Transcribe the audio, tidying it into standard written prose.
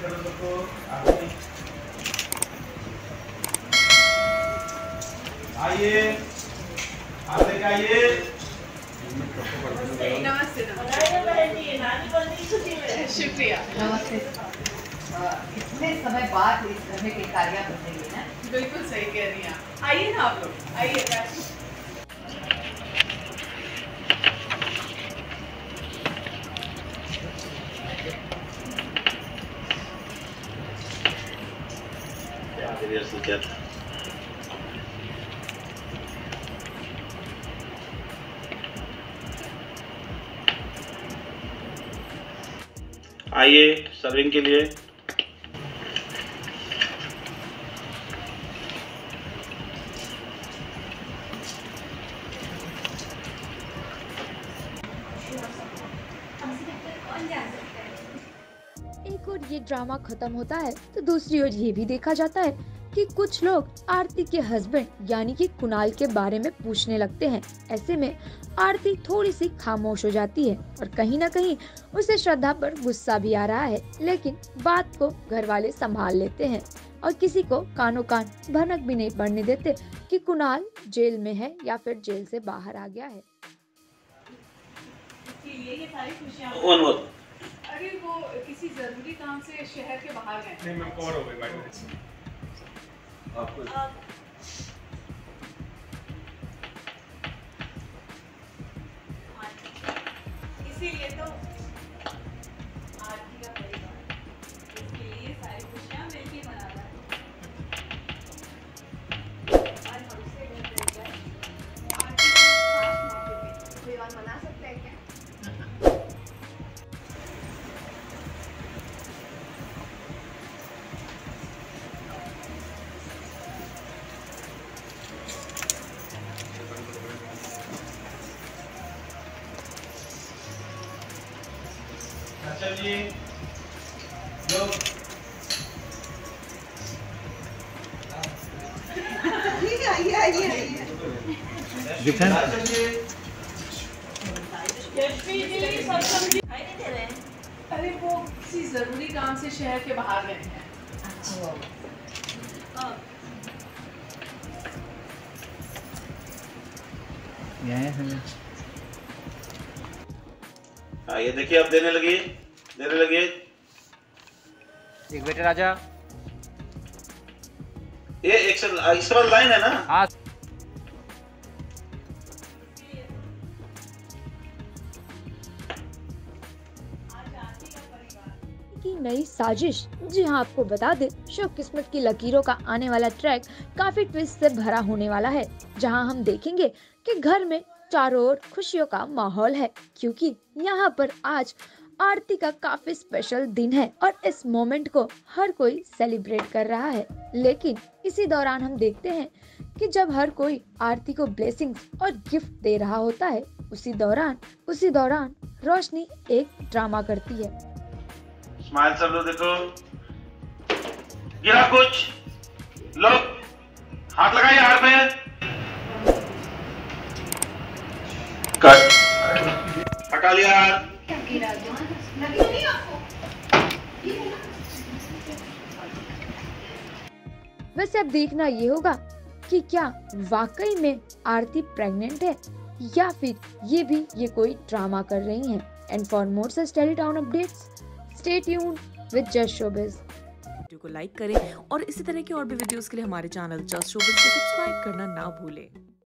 आइए, आप लेके आइए। नमस्ते। शुक्रिया। नमस्ते। कितने समय बाद इस घर में केकारियाँ बन रही है ना? बिल्कुल सही कह रही हैं आप। आइए ना आप लोग, आइए बैठिए। आइए सर्विंग के लिए। एक और ये ड्रामा खत्म होता है तो दूसरी ओर ये भी देखा जाता है कि कुछ लोग आरती के हस्बैंड यानी कि कुणाल के बारे में पूछने लगते हैं। ऐसे में आरती थोड़ी सी खामोश हो जाती है और कहीं ना कहीं उसे श्रद्धा पर गुस्सा भी आ रहा है, लेकिन बात को घर वाले संभाल लेते हैं और किसी को कानों कान भनक भी नहीं पड़ने देते कि कुणाल जेल में है या फिर जेल से बाहर आ गया है। ये सारी खुशियाँ अरे वो किसी जरूरी काम से शहर के बाहर गए। नहीं मैं कवर हो गई आपको इसीलिए तो आरती का परिवार इसके लिए सारी खुशियाँ मिलके मना रहा है। और हमसे घर रह गए आरती के खास मौके पे कोई और मना सकता है क्या? अच्छा जी लो अरे वो किसी जरूरी काम से शहर के बाहर गए हैं। हाँ ये देखिए अब देने लगी एक बेटे राजा। ये एक इस पर लाइन है ना। हाँ की नई साजिश। जी हाँ, आपको बता दे शो किस्मत की लकीरों का आने वाला ट्रैक काफी ट्विस्ट से भरा होने वाला है, जहां हम देखेंगे कि घर में चारों ओर खुशियों का माहौल है, क्योंकि यहाँ पर आज आरती का काफी स्पेशल दिन है और इस मोमेंट को हर कोई सेलिब्रेट कर रहा है। लेकिन इसी दौरान हम देखते हैं कि जब हर कोई आरती को ब्लेसिंग्स और गिफ्ट दे रहा होता है, उसी दौरान रोशनी एक ड्रामा करती है। स्माइल सब लोग देखो, गिरा कुछ लोग हाथ लगाइए हाथ में। कट हटा लिया हाथ। वैसे अब देखना ये होगा कि क्या वाकई में आरती प्रेग्नेंट है या फिर ये कोई ड्रामा कर रही हैं। And for more such Telly Town updates stay tuned with Just Showbiz. Video को लाइक करें और इसी तरह के और भी वीडियोस के लिए हमारे चैनल जस्ट शोबिज को सब्सक्राइब करना ना भूलें।